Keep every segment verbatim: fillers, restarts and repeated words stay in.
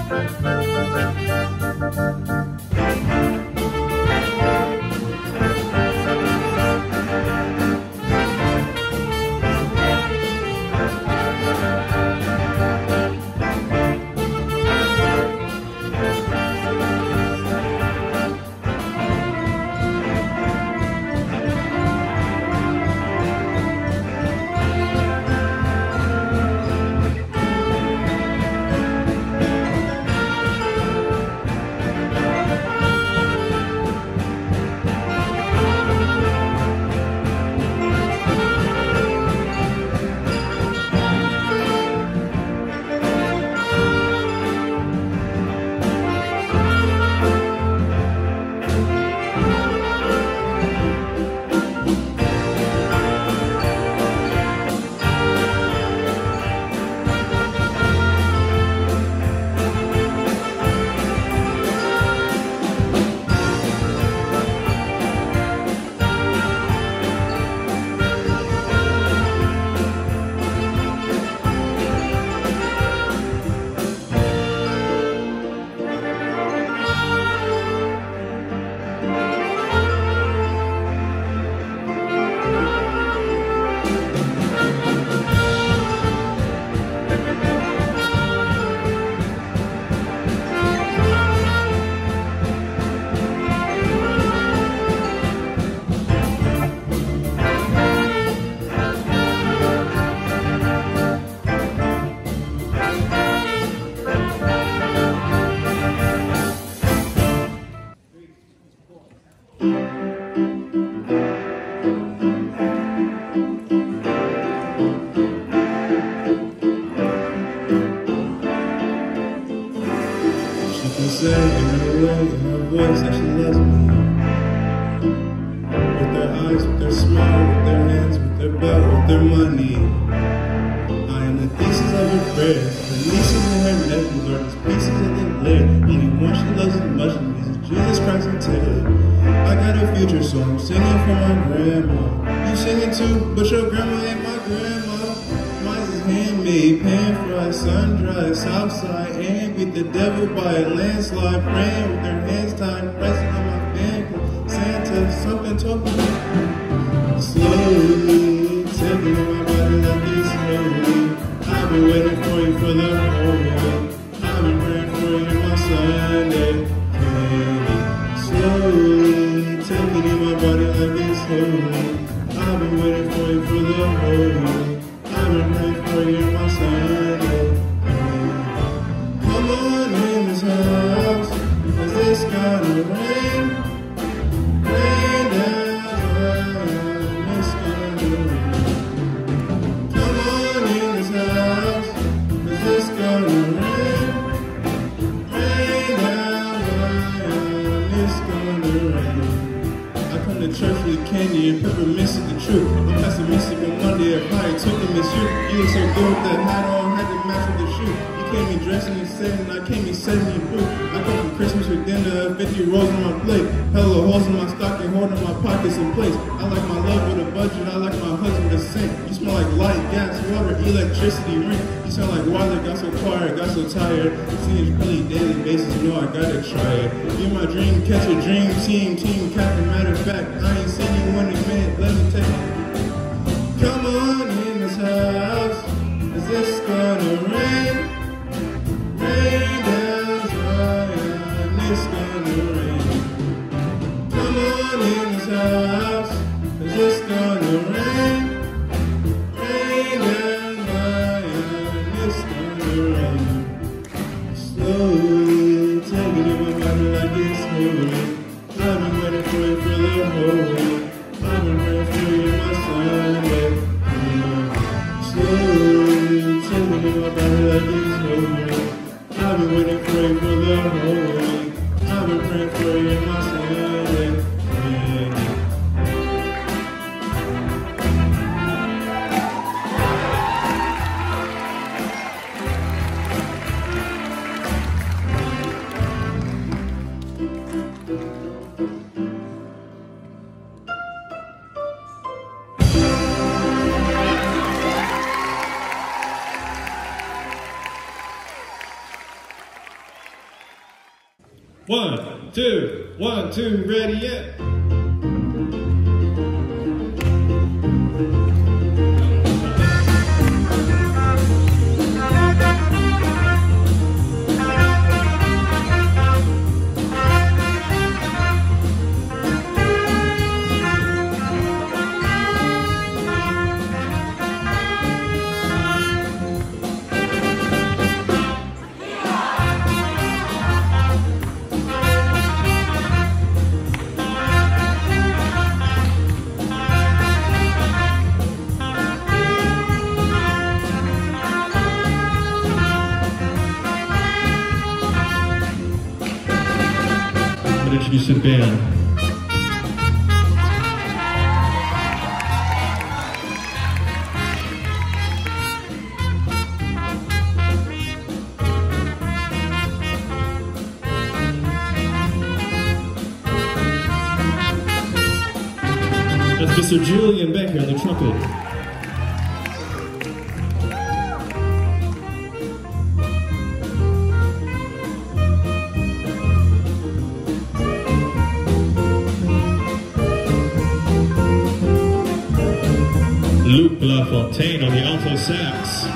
say in her words and her voice that she loves me. With their eyes, with their smile, with their hands, with their belt, with their money. I am the thesis of her prayers. The nieces and her nephews are just pieces of the lair. Only one she loves as much as me is Jesus Christ and Taylor. I got a future, so I'm singing for my grandma. You singing too, but your grandma ain't my grandma. Mine's is handmade, pan fried, sun dried, south side, and beat the devil by a landslide. Praying with their hands tied, pressing on my fan. Santa, something talking slowly, taking on my body like it's holy. I've been waiting for you for the whole week. I've been praying for you in my Sunday candy. Slowly, taking in my body like it's holy. I've been waiting for you for the whole week. I've been praying for you in my Sunday candy. Come on in this house, is this gonna rain? Rain down, it's gonna rain. Come on in this house, is this gonna rain? Rain down, it's gonna rain. I come to church with candy and peppermint is the truth. I'm pessimistic on Monday, I probably took them as you. You look so good with that hat on, had to match with the shoe. You came me dressing and setting, I came me setting your boot. I come from Christmas with dinner, fifty rolls on my plate. Hella holes in my stocking, holding my pockets in place. I like my love with a budget, I like my husband to sing. You smell like light, gas, water, electricity, ring. You sound like water, got so quiet, got so tired. Seeing you really daily basis, you know I gotta try it. You're my dream catcher, dream team, team captain. Matter of fact, I ain't seen you in a minute, let me take it. Come on in this house, is this gonna rain? Rain down Zion, it's gonna rain. Come on in this house, is this gonna rain? Rain down Zion, it's gonna rain. Slowly taking in my body like it's holy. I've been waiting for you for the whole week. I've been praying for you in my Sunday. Slowly taking in my body like it's holy. I've been waiting for you for the whole week. I've been praying for you in my Sunday. One, two, one, two, ready, yeah. Introduce the band. That's Mister Julian Becker on the trumpet. Fontaine on the alto sax.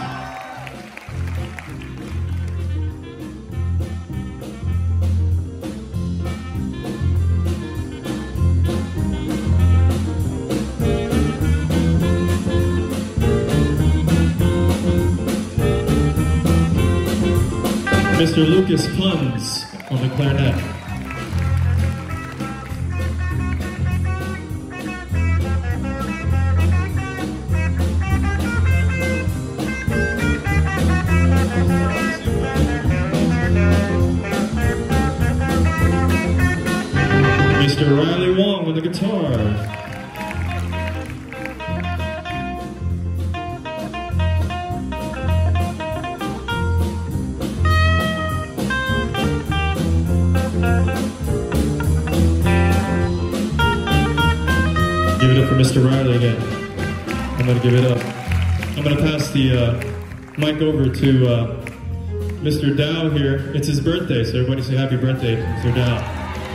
Mister Lucas Punz on the clarinet. The guitar. Give it up for Mister Riley again. I'm going to give it up. I'm going to pass the uh, mic over to uh, Mister Dow here. It's his birthday, so everybody say happy birthday to Mister Dow.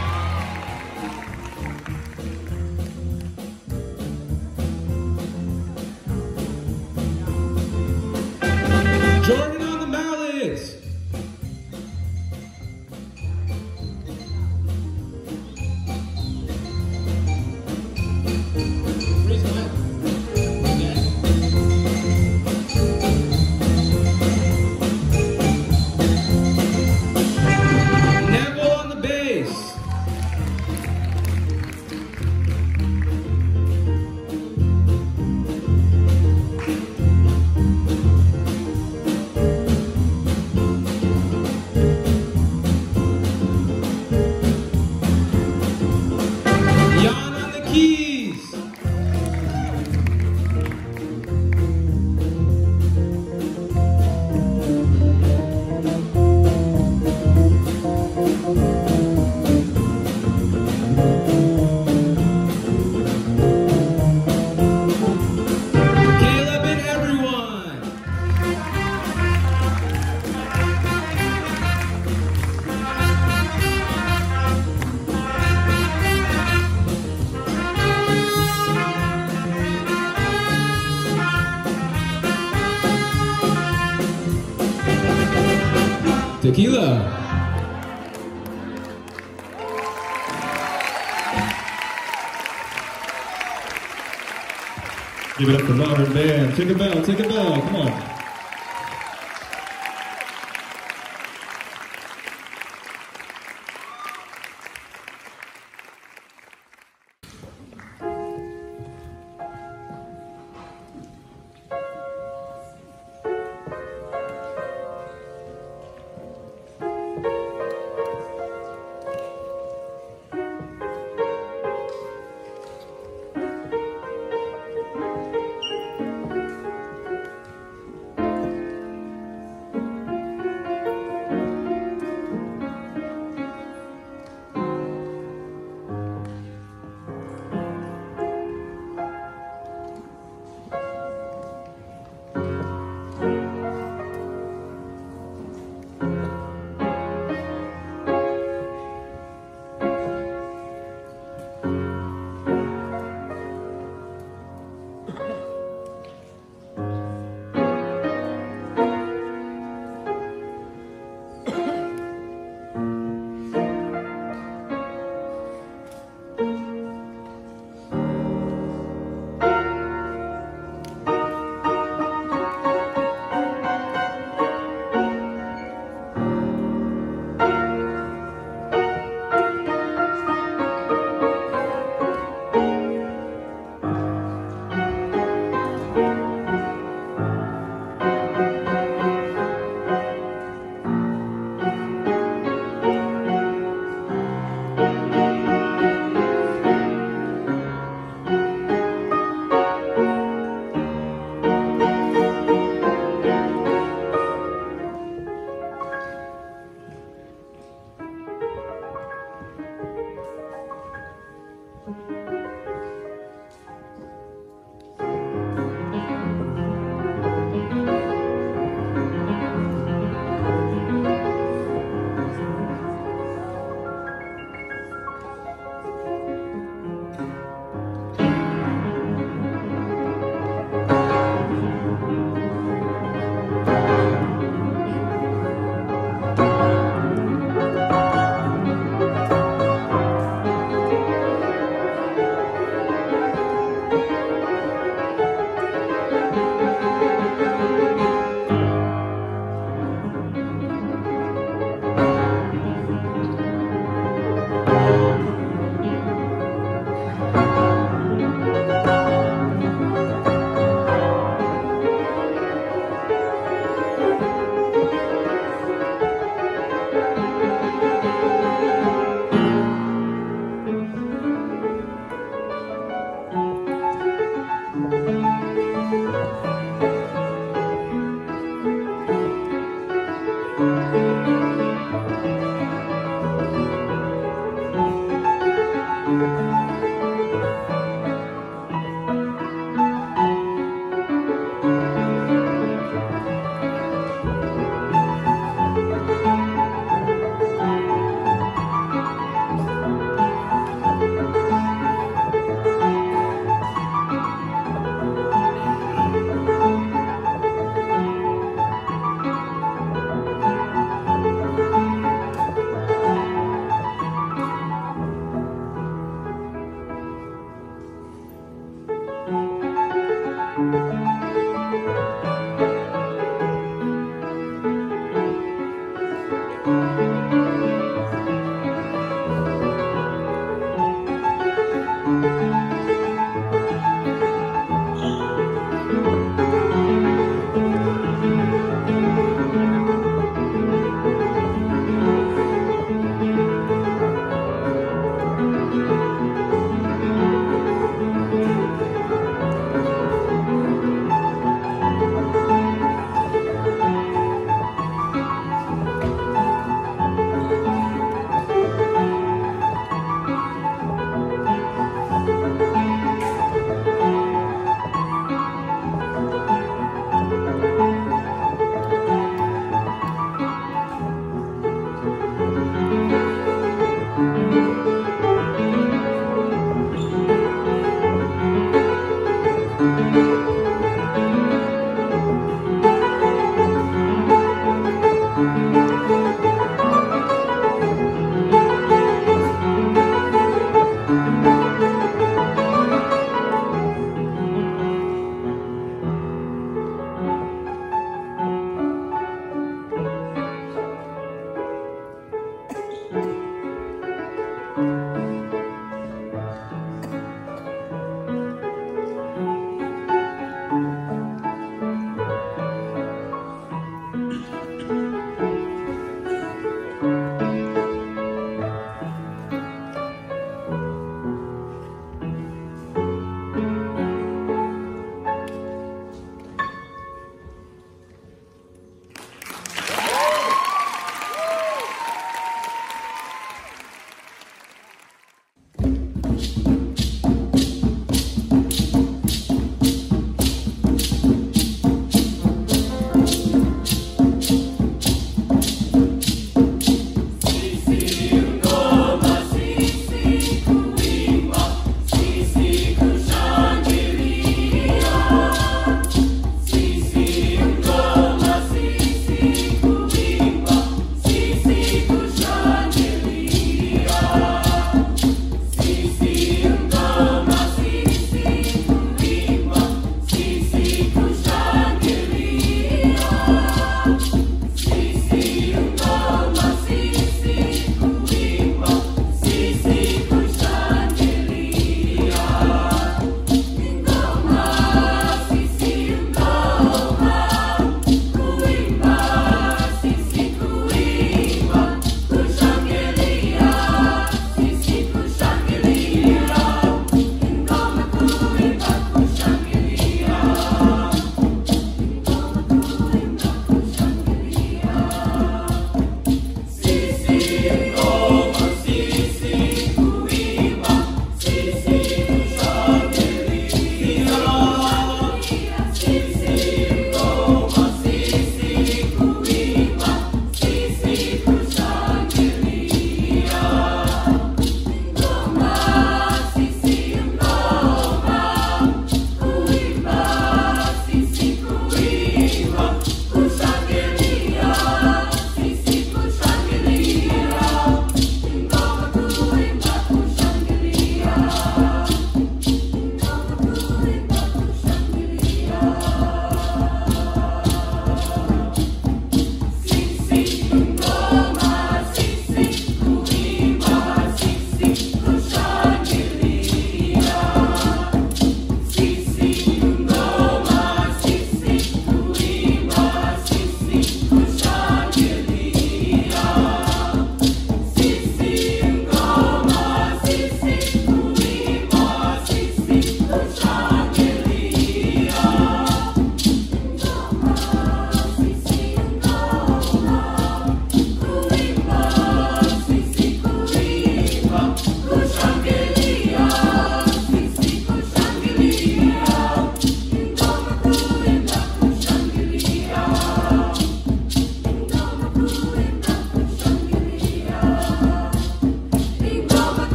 Tequila. Give it up for Modern Band. Take a bow, take a bow, come on.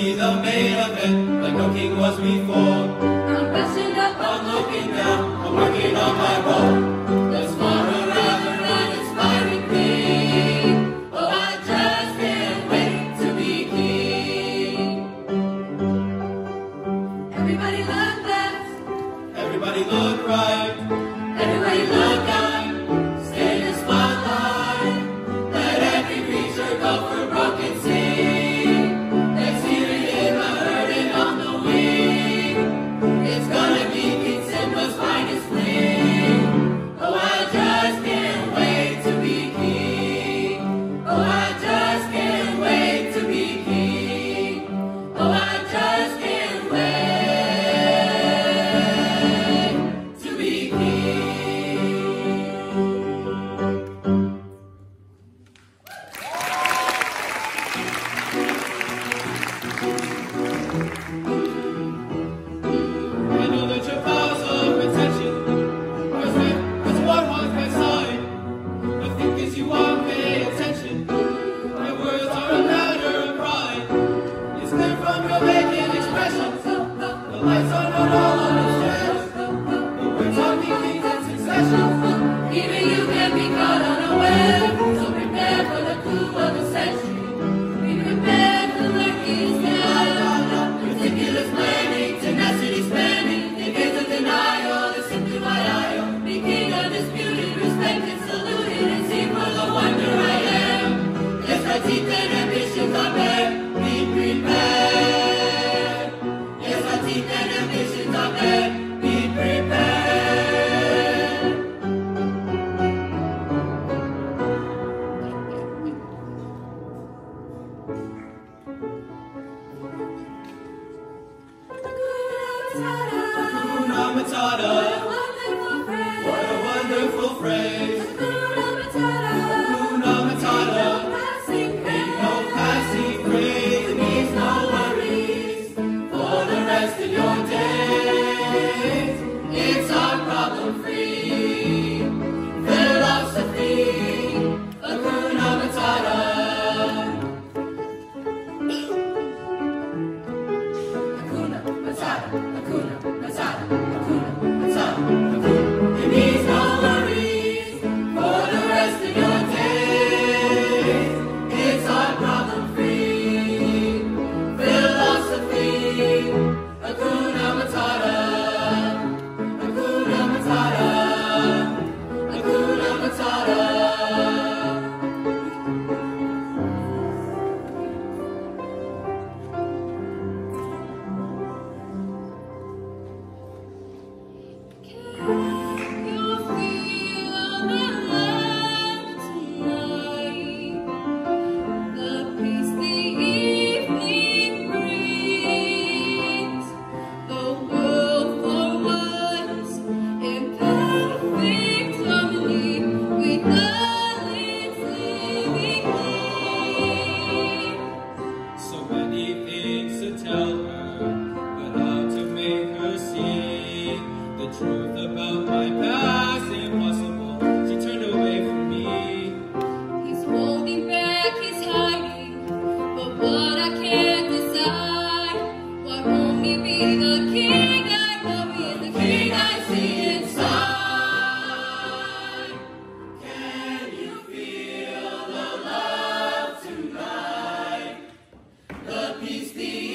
be the main event, like no king was before. I'm brushing up, I'm looking down, I'm working on my role. Let's far around an inspiring thing. Oh, I just can't wait to be king. Everybody look left, everybody look right, everybody look out, stay in the spotlight. Let every creature go for broke and sing. Let's hear it in the herd and on the wing. It's gonna be King Simba's finest fling. Oh, I just can't wait to be king. Oh, I just can't wait to be king. Oh, I just can't wait to be king. I know that your vows of attention was with what one can sign. The thing is you won't pay attention. My words are a matter of pride. It's clear from your vacant expressions. The lights are not all on the stairs, but we're talking things in succession. Even you can be caught unaware. So prepare for the coup of the century. Be prepared for lurking now. Ridiculous planning, tenacity spanning, decades of denial. Listen to my eye. Be king undisputed, respected, saluted, and see for the wonder I am. Yes, my teeth and ambitions are bare. Be prepared. Yes, my teeth and ambitions are bare. Be prepared. Hakuna Matata. What a wonderful phrase. Hakuna Matata. Ain't no passing phrase. It means no worries for the rest of your days. It's our problem-free philosophy. Hakuna Matata. Hakuna Matata, Hakuna Matata, Hakuna Matata, Hakuna. It means no worries for the rest of your days. It's our problem-free philosophy. Hakuna Matata, Hakuna Matata, Hakuna Matata. So many things to tell her, but how to make her see the truth about my past impossible. She turned away from me. He's holding back, he's hiding, but what I can't decide. Why won't he be the king I know he is, the king I see inside? Can you feel the love tonight? The peace, the